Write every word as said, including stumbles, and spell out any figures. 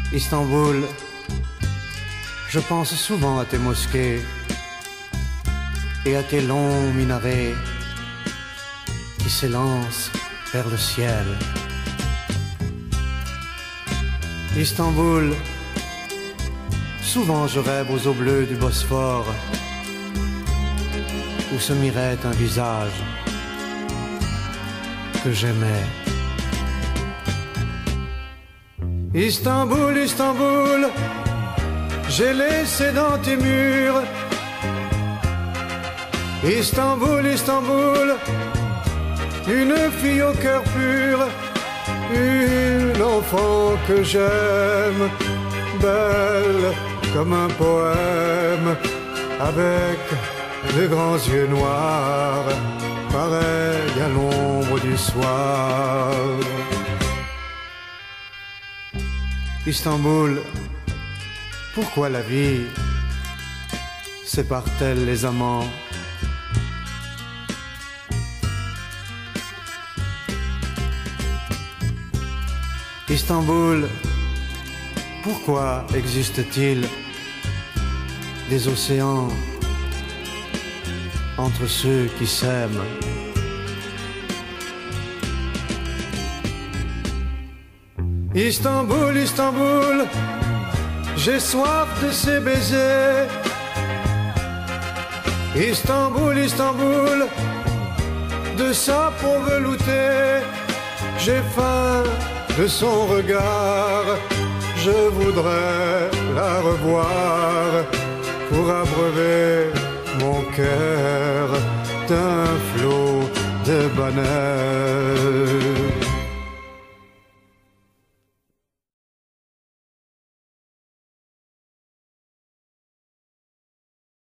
Istanbul, je pense souvent à tes mosquées et à tes longs minarets qui s'élancent vers le ciel. Istanbul, souvent je rêve aux eaux bleues du Bosphore où se mirait un visage que j'aimais. Istanbul, Istanbul, j'ai laissé dans tes murs. Istanbul, Istanbul, une fille au cœur pur, une enfant que j'aime, belle comme un poème, avec de grands yeux noirs, pareil à l'ombre du soir. Istanbul, pourquoi la vie sépare-t-elle les amants? Istanbul, pourquoi existe-t-il des océans entre ceux qui s'aiment? Istanbul, Istanbul, j'ai soif de ces baisers. Istanbul, Istanbul, de sa peau veloutée. J'ai faim de son regard, je voudrais la revoir pour abreuver mon cœur d'un flot de bonheur.